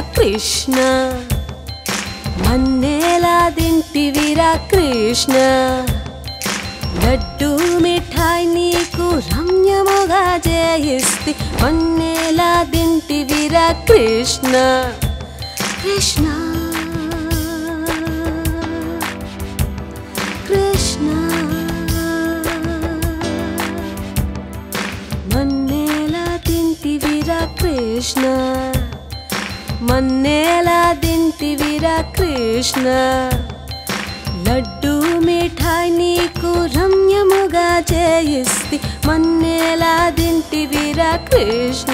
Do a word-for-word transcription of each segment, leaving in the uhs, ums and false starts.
కృష్ణ మన్నేలా దింటివిరా కృష్ణ లడ్డు మిఠాయి నీకు రమ్యముగా చేయిస్తే మన్నేలా దింటివిరా కృష్ణ కృష్ణ కృష్ణ మన్నేలా దింటివిరా కృష్ణ మన్నేలా దింటివిరా కృష్ణ లడ్డు మిఠాయి నీకు రమ్యముగా చేయిస్తే మన్నేలా దింటివిరా కృష్ణ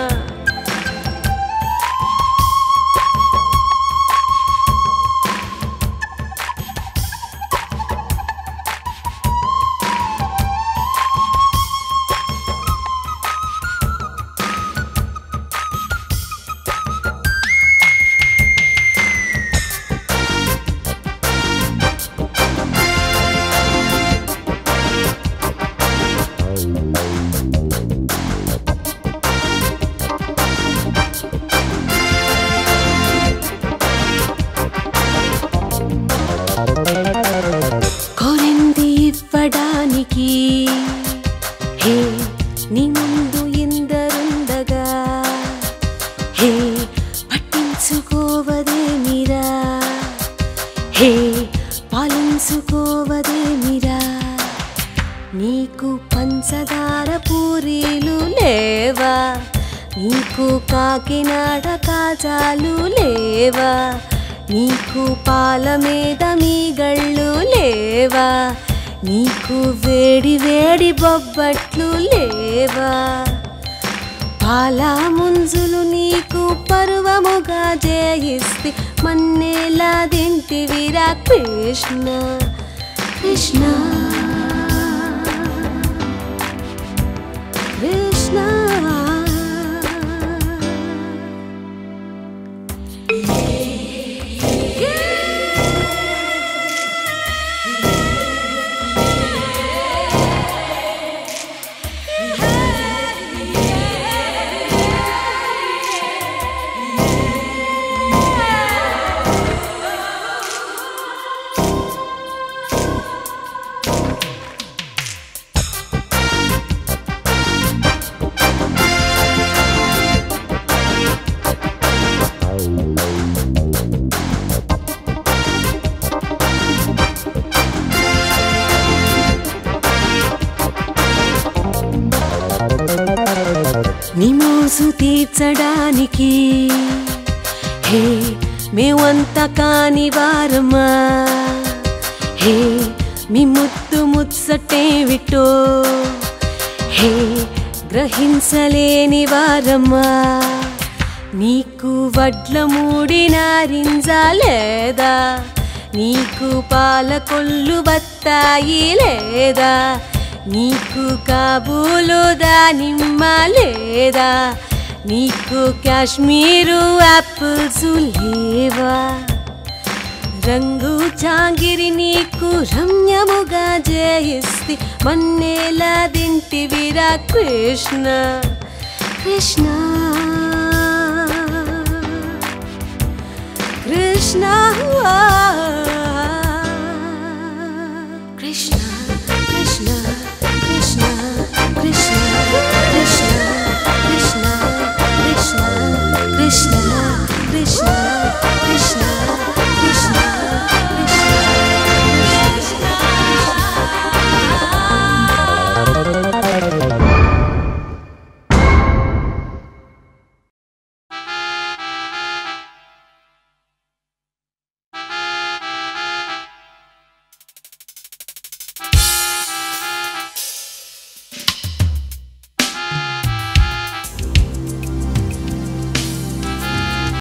కోరింది ఇవ్వడానికి హే నీ ముందు ఇందరుండగా హే పట్టించుకోవదేమిరా హే పాలించుకోవదేమిరా నీకు పంచదార పూరీలు లేవా నీకు కాకినాడ కాజాలు లేవా నీకు పాల మీద మీగళ్ళు లేవా నీకు వేడి వేడి బొబ్బట్లు లేవా పాల ముంజులు నీకు పర్వముగా జయిస్తే మన్నేలా దింటివిరా కృష్ణ కృష్ణ కృష్ణ నీ మోసు తీర్చడానికి హే మేమంతా కాని వారమా హే మీ ముత్తు ముచ్చటేమిటో హే గ్రహించలేని వారమా నీకు వడ్ల మూడి నారింజ లేదా నీకు పాలకొల్లు బత్తాయి లేదా నీకు కాబూలు దానిమ్మ లేదా నీకు కాశ్మీరు యాపిల్స్ లేవా రంగు చాంగిరి నీకు రమ్యముగా జయిస్తే మన్నేలా దింటివిరా కృష్ణ కృష్ణ కృష్ణ కృష్ణ కృష్ణ కృష్ణ కృష్ణ కృష్ణ కృష్ణ కృష్ణ కృష్ణ కృష్ణ